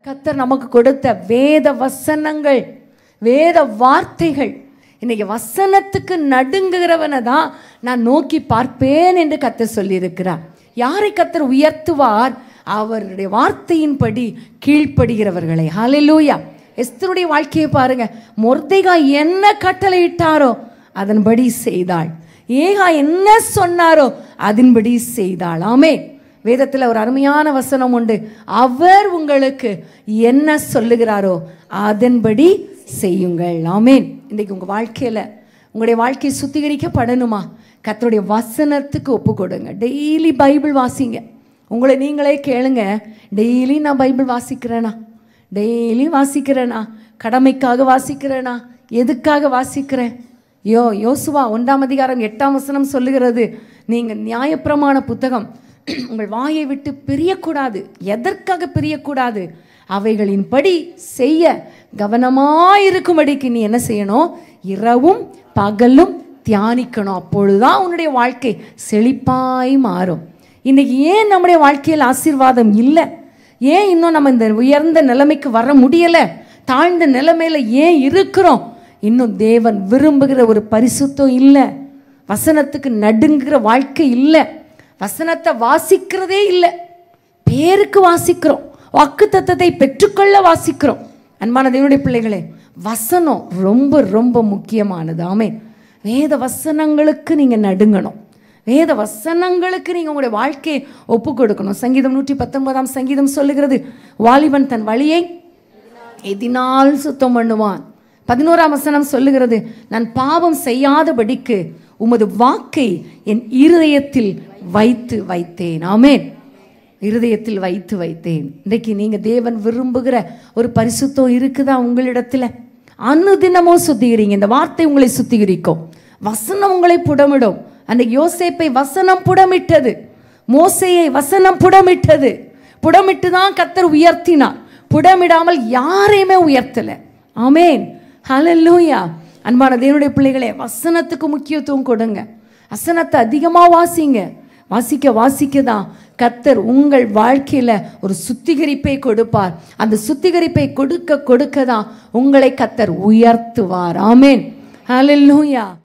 கர்த்தர் நமக்கு கொடுத்த வேத வசனங்கள், வேத வார்த்தைகள். இன்னைக்கு வசனத்துக்கு நடுங்குகிறவனை தான் நான் நோக்கி பார்ப்பேன் என்று கர்த்தர் சொல்லியிருக்கிறார். யாரை கர்த்தர் உயர்த்துவார்? அவருடைய வார்த்தையின்படி கீழ்ப்படுகிறவர்களை. ஹல்லேலூயா. எஸ்தருடைய வாழ்க்கையை பாருங்க. மொர்தெகாய் என்ன கட்டளையிட்டாரோ அதன்படி செய்தாள். ஏகா என்ன சொன்னாரோ அதன்படி செய்தாள். ஆமே. வேதத்தில் ஒரு அருமையான வசனம் உண்டு. அவர் உங்களுக்கு என்ன சொல்லுகிறாரோ அதன்படி செய்யுங்கள். ஆமேன். இன்றைக்கு உங்கள் வாழ்க்கையில் உங்களுடைய வாழ்க்கை சுத்திகரிக்கப்படணுமா? கர்த்தருடைய வசனத்துக்கு ஒப்பு கொடுங்க. டெய்லி பைபிள் வாசிங்க. உங்களை நீங்களே கேளுங்க, டெய்லி நான் பைபிள் வாசிக்கிறேனா? டெய்லி வாசிக்கிறேனா? கடமைக்காக வாசிக்கிறேனா? எதுக்காக வாசிக்கிறேன்? யோசுவா 1ஆம் அதிகாரம் 8ஆம் வசனம் சொல்லுகிறது, நீங்கள் நியாயப்பிரமாண புத்தகம் உங்கள் வாயை விட்டு பிரியக்கூடாது. எதற்காக பிரியக்கூடாது? அவைகளின்படி செய்ய கவனமாயிருக்கும்படிக்கு நீ என்ன செய்யணும்? இரவும் பகலும் தியானிக்கணும். அப்பொழுதுதான் உன்னுடைய வாழ்க்கை செழிப்பாய் மாறும். இன்னைக்கு ஏன் நம்முடைய வாழ்க்கையில் ஆசீர்வாதம் இல்லை? ஏன் இன்னும் நம்ம இந்த உயர்ந்த நிலைமைக்கு வர முடியலை? தாழ்ந்த நிலைமையில ஏன் இருக்கிறோம்? இன்னும் தேவன் விரும்புகிற ஒரு பரிசுத்தம் இல்லை. வசனத்துக்கு நடுங்குகிற வாழ்க்கை இல்லை. வசனத்தை வாசிக்கிறதே இல்லை. பேருக்கு வாசிக்கிறோம், வாக்கு தத்தத்தை பெற்றுக்கொள்ள வாசிக்கிறோம். அன்பான தேவனுடைய பிள்ளைகளே, வசனம் ரொம்ப ரொம்ப முக்கியமானது. ஆமென். வேத வசனங்களுக்கு நீங்கள் நடுங்கணும். வேத வசனங்களுக்கு நீங்கள் உங்களுடைய வாழ்க்கையை ஒப்பு கொடுக்கணும். சங்கீதம் 119ஆம் சங்கீதம் சொல்லுகிறது, வாலிபன் தன் வழியை எதினால் சுத்தம் பண்ணுவான். 11ஆம் வசனம் சொல்லுகிறது, நான் பாவம் செய்யாதபடிக்கு உமது வாக்கை என் இருதயத்தில் வைத்து வைத்தேன். ஆமென். இருதயத்தில் வைத்து வைத்தேன். இன்றைக்கு நீங்கள் தேவன் விரும்புகிற ஒரு பரிசுத்தம் இருக்குதா உங்களிடத்தில்? அனுதினமும் சுத்திகரிங்க. இந்த வார்த்தை உங்களை சுத்திகரிக்கும். வசனம் உங்களை புடமிடும். அன்றைக்கு யோசேப்பை வசனம் புடமிட்டது, மோசேயை வசனம் புடமிட்டது. புடமிட்டு தான் கர்த்தர் உயர்த்தினார். புடமிடாமல் யாரையுமே உயர்த்தலை. ஆமென். ஹல்லேலூயா. அன்பான தேவனுடைய பிள்ளைகளே, வசனத்துக்கு முக்கியத்துவம் கொடுங்க. வசனத்தை அதிகமாக வாசிங்க. வாசிக்க வாசிக்க தான் கர்த்தர் உங்கள் வாழ்க்கையில் ஒரு சுத்திகரிப்பை கொடுப்பார். அந்த சுத்திகரிப்பை கொடுக்க கொடுக்க தான் உங்களை கர்த்தர் உயர்த்துவார். ஆமென். ஹல்லேலூயா.